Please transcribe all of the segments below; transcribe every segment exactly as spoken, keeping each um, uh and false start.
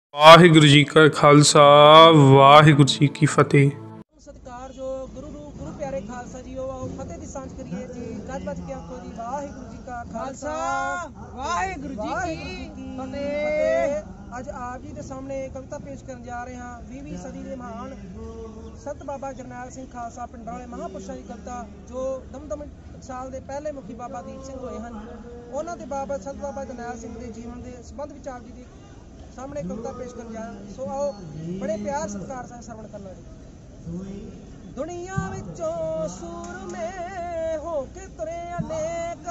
ਵਾਹਿਗੁਰੂ ਜੀ ਕਾ ਖਾਲਸਾ ਵਾਹਿਗੁਰੂ ਜੀ ਕੀ ਫਤਿਹ। ਸਤਿਕਾਰ ਜੋ ਗੁਰੂ ਨੂੰ ਗੁਰੂ ਪਿਆਰੇ ਖਾਲਸਾ ਜੀ ਉਹ ਫਤਿਹ ਦੀ ਸਾਂਝ ਕਰੀਏ ਜੀ। ਗੱਜ ਵੱਜ ਕੇ ਆਖੋ ਜੀ ਵਾਹਿਗੁਰੂ ਜੀ ਕਾ ਖਾਲਸਾ ਵਾਹਿਗੁਰੂ ਜੀ ਕੀ ਫਤਿਹ। ਅੱਜ ਆਪ ਜੀ ਦੇ ਸਾਹਮਣੇ ਕਵਿਤਾ ਪੇਸ਼ ਕਰਨ ਜਾ ਰਹੇ ਹਾਂ। ਵੀਹਵੀਂ ਸਦੀ ਦੇ ਮਹਾਨ ਸੰਤ ਬਾਬਾ ਜਰਨੈਲ ਸਿੰਘ ਖਾਲਸਾ ਪਿੰਡਾਂ ਵਾਲੇ ਮਹਾਂਪੁਰਸ਼ਾਂ ਦੀ ਕਵਿਤਾ ਜੋ ਦਮਦਮ ਸਾਲ ਦੇ ਪਹਿਲੇ ਮੁਖੀ ਬਾਬਾ ਦੀਪ ਸਿੰਘ ਹੋਏ ਹਨ। ਉਹਨਾਂ ਦੇ ਬਾਬਾ ਸੰਤ ਬਾਬਾ ਜਰਨੈਲ ਸਿੰਘ ਦੇ ਜੀਵਨ ਦੇ ਸੰਬੰਧ ਵਿੱਚ ਆਪ ਜੀ ਦੀ ਸਾਹਮਣੇ ਕਵਿਤਾ ਪੇਸ਼ ਕਰਨ ਜਾ ਰਹੇ। ਸੋ ਆਓ ਬੜੇ ਪਿਆਰ ਸਤਿਕਾਰ ਨਾਲ ਸਰਵਣ ਕਰਨਾ ਜੀ। ਦੁਨੀਆ ਵਿੱਚੋਂ ਸੂਰਮੇ ਹੋ ਕੇ ਤੁਰੇ ਅਨੇਕ,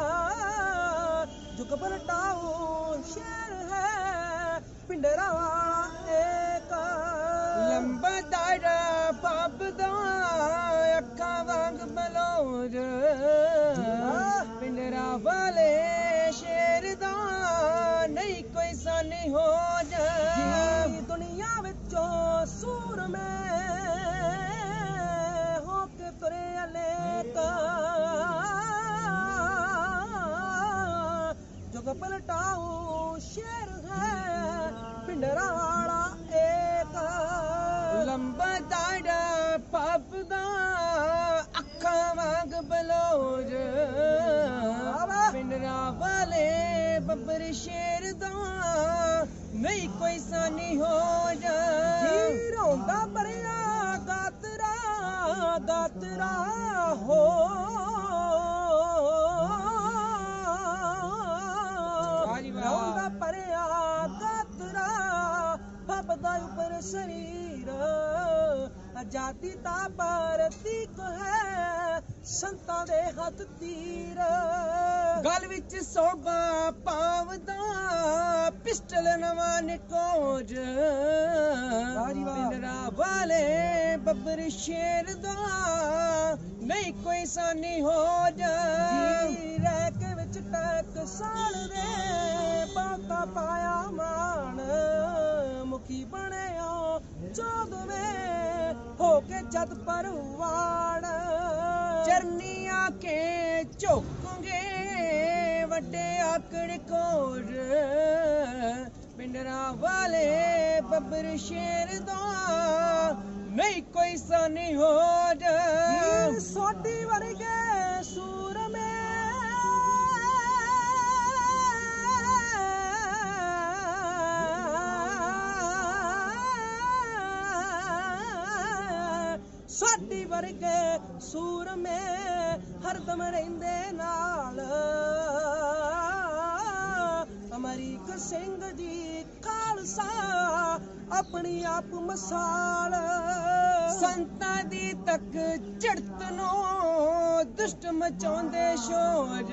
ਜੁਗ ਪਲਟਾਊ ਸ਼ਹਿਰ ਹੈ ਪਿੰਡਰਾ ਵਾਲਾ ਏਕ। ਲੰਬਾ ਦਾਇਰਾ ਪੱਬ ਦਾ ਅੱਖਾਂ ਵਾਂਗ ਬਲੌਰ, ਪਿੰਡਰਾ ਵਾਲੇ ਸ਼ੇਰ ਦਾ ਨਹੀਂ ਕੋਈ ਸਾਨੀ ਹੋ ਜਾ। ਦੁਨੀਆ ਵਿੱਚੋਂ ਸੂਰਮੇ ਹੋ ਕੇ ਤੁਰੇ ਅਨੇਕ, ਜੁਗ ਪਲਟਾਊ ਸ਼ੇਰ ਹੈ ਪਿੰਡਰਾ ਵਾਲਾ ਏਕ। ਲੰਬਾ ਦਾਇਰਾ ਪੱਬ ਦਾ ਅੱਖਾਂ ਵਾਂਗ ਬਲੌਰ, ਪਿੰਡਰਾ ਵਾਲੇ ਬੱਬਰ ਸ਼ੇਰ ਦਾ ਨਹੀਂ ਕੋਈ ਸਾਨੀ ਹੋ ਜਾ। ਜੀ ਰੋਂਦਾ ਭਰਿਆ ਗਾਤਰਾ ਗਾਤਰਾ ਹੋ, ਰੋਂਦਾ ਭਰਿਆ ਗਾਤਰਾ ਫੱਬਦਾ ਉੱਪਰ ਸਰੀਰ। ਆਜ਼ਾਦੀ ਦਾ ਪ੍ਰਤੀਕ ਹੈ ਸੰਤਾਂ ਦੇ ਹੱਥ ਤੀਰ। ਗਲ ਵਿੱਚ ਸੋਭਾ ਪਾਵਦਾ ਪਿਸਟਲ ਨਵਾਂ ਨਿਕੋਜ, ਪਿੰਡਰਾ ਵਾਲੇ ਬੱਬਰ ਸ਼ੇਰ ਦਾ ਨਹੀਂ ਕੋਈ ਸਾਨੀ ਹੋ ਜਾ। ਰੈਕ ਵਿੱਚ ਟੈਕ ਸਾਲ ਦੇ ਬਾਤਾ ਪਾਇਆ ਮਾਣ, ਮੁਖੀ ਬਣਿਆ ਚੌਦਵੇਂ ਹੋ ਕੇ ਜਦ ਪਰਵਾਣ। ਚਰਨੀ ਆ ਕੇ ਝੋਕੂਗੇ ਵੱਡੇ ਆਕੜ ਕੋਰ, ਪਿੰਡਰਾ ਵਾਲੇ ਬੱਬਰ ਸ਼ੇਰ ਦਾ ਨਹੀਂ ਕੋਈ ਸਾਨੀ ਹੋ ਜਾ। ਸੋਢੀ ਵਰਗੇ ਸੂਰਮੇ ਸਾਡੀ ਵਰਗੇ ਸੂਰਮੇ ਹਰਦਮ ਰਹਿੰਦੇ ਨਾਲ। ਅਮਰੀਕ ਸਿੰਘ ਜੀ ਖਾਲਸਾ ਆਪਣੀ ਆਪ ਮਸਾਲ। ਸੰਤਾਂ ਦੀ ਤੱਕ ਝੜਤ ਨੂੰ ਦੁਸ਼ਟ ਮਚਾਉਂਦੇ ਸ਼ੋਰ,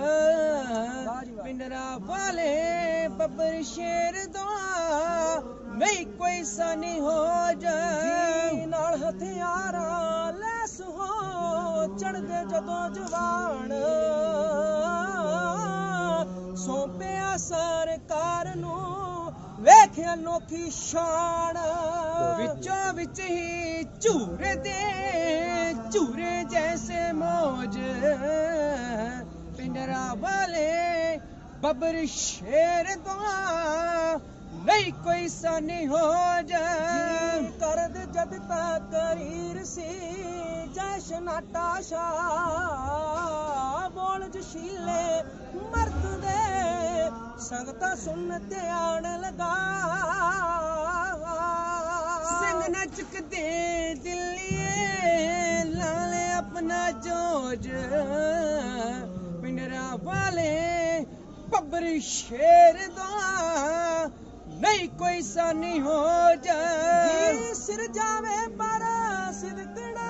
ਪਿੰਡਰਾ ਵਾਲੇ ਬੱਬਰ ਸ਼ੇਰ ਦਾ ਨਹੀਂ ਕੋਈ ਸਾਨੀ ਹੋ ਜਾ। ਨਾਲ ਹਥਿਆਰਾਂ ਲੈਸ ਹੋ ਚੜਦੇ ਜਦੋਂ ਜਵਾਨ, ਸੌਂਪਿਆ ਸਰਕਾਰ ਨੂੰ ਵੇਖਿਆ ਅਨੋਖੀ ਸ਼ਾਨ। ਵਿੱਚੋਂ ਵਿੱਚ ਹੀ ਝੂਰੇ ਦੇ ਝੂਰੇ ਜੈਸੇ ਮੌਜ, ਪਿੰਡਰਾ ਵਾਲੇ ਬੱਬਰ ਸ਼ੇਰ ਦਾ ਨਹੀਂ ਕੋਈ ਸਾਨੀ ਹੋ ਜਾ। ਕਰਦ ਜਦ ਤਕਰੀਰ ਸੀ ਜਸ਼ਨ ਟਾਸ਼ਾ, ਬੋਲ ਜਸ਼ੀਲੇ ਮਰਦ ਦੇ ਸੰਗਤਾਂ ਸੁਣ ਧਿਆਨ ਲਗਾ। ਸਿੰਘ ਨਚਕਦੇ ਦਿੱਲੀਏ ਲਾਲੇ ਆਪਣਾ ਜੋਜ, ਪਿੰਡਰਾ ਵਾਲੇ ਬੱਬਰ ਸ਼ੇਰ ਦਾ ਨਹੀਂ ਕੋਈ ਸਾਨੀ ਹੋ ਜਾ। ਸਿਰ ਜਾਵੇ ਪਰ ਸਿਦਕਣਾ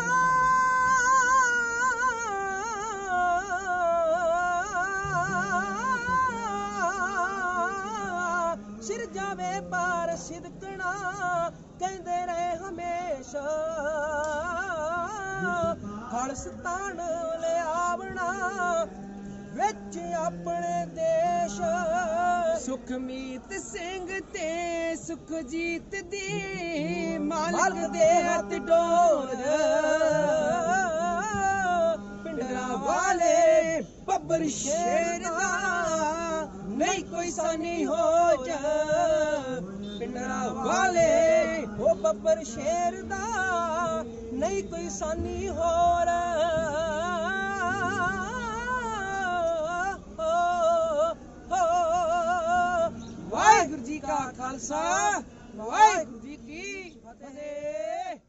ਸਿਰ ਜਾਵੇ ਪਰ ਸਿਦਕਣਾ ਕਹਿੰਦੇ ਰਹੇ ਹਮੇਸ਼ਾ। ਖਾਲਸਤਾਨ ਲਿਆਵਣਾ ਵਿੱਚ ਆਪਣੇ ਦੇਸ਼। ਸੁਖਮੀਤ ਸਿੰਘ ਤੇ ਸੁਖਜੀਤ ਦੀ ਮਾਲਕ ਦੇ ਹੱਥ ਡੋਰ, ਪਿੰਡਰਾ ਵਾਲੇ ਬੱਬਰ ਸ਼ੇਰ ਦਾ ਨਹੀਂ ਕੋਈ ਸਾਨੀ ਹੋ ਜਾ। करा वाले ओ बब्बर शेर दा नहीं कोई सानी होर वाहिगुरु जी का खालसा वाहिगुरु जी की फतेह।